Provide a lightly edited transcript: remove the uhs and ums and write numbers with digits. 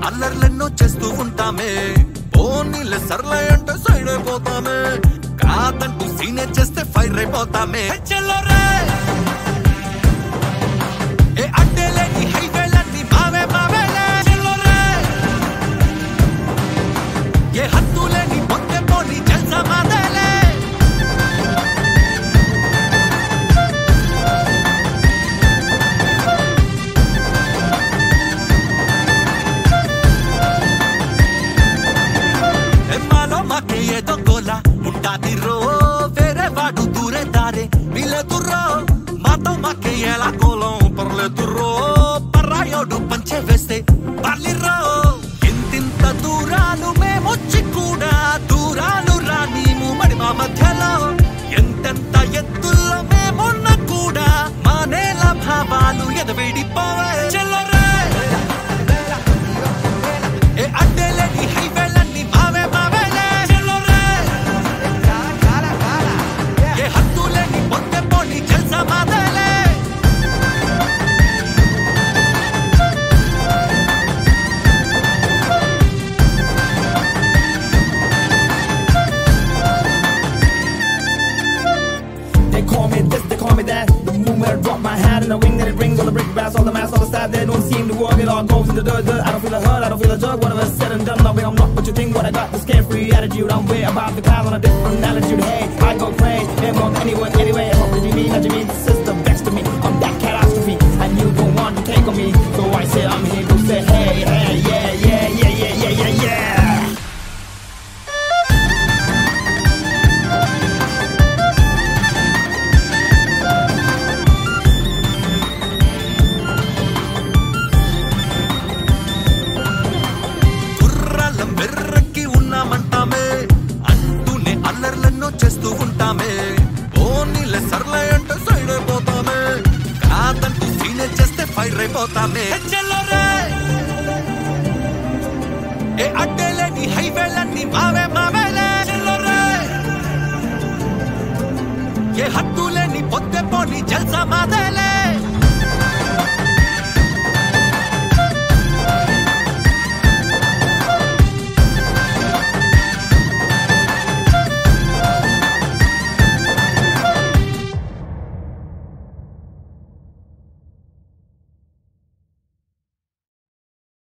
అల్లర్లెన్నో చేస్తూ ఉంటామే పోనీలే సర్లే అంటే సైడ్ అయిపోతామే కాదంటూ సీనే చేస్తే ఫైర్ అయిపోతామే చెల్లరే ఏ అడ్డేలేని హైవేలన్నీ మావే మావేలే చెల్లరే ఏ హద్దులేని పొందే పోని జల్సా మాదేలే ఏదో గోలా ఉంటాది రో వేరే వాడు దూరే దారే వీళ్ళెదుర్రో మాతో మాకే ఎలా కోలం పర్లేదుర్రో పర్రాయోడు పంచే వేస్తే పర్లిర్రో ఇంతింత దూరాలు మేమొచ్చి కూడా దూరాలు రానీము మరి మా మధ్యలో ఎంతెంత ఎత్తుల్లో మేమున్న కూడా మా నేల భావాలు ఎదవేడిపోవే చెల్లరే ఏ అడ్డేలేని హైవేలన్నీ మావే మావే The ring that it brings, all the brick brass, all the mass, all the side. They don't seem to work, it all goes in the dirt. I don't feel a hurt, I don't feel a jerk. Whatever said and done, I'm not what you think. What I got, this carefree attitude. I'm way above the clouds on a different altitude. Hey, I go crazy, never go anywhere, anyway. I hope that you mean, this is the best of me. I'm that catastrophe, and you don't want to take on me. So I say I'm here to say, hey, hey, yeah, yeah, yeah, yeah, yeah, yeah, yeah. చేస్తూ ఉంటామే పోనీలే సర్లే అంటే side అయిపోతామే కాదంటూ సీనే చేస్తే fire అయిపోతామే చెల్లరే ఏ అడ్డేలేని హైవేలన్నీ మావే మావేలే చెల్లరే ఏ హద్దులేని పొద్దే పోని జల్సా మాదే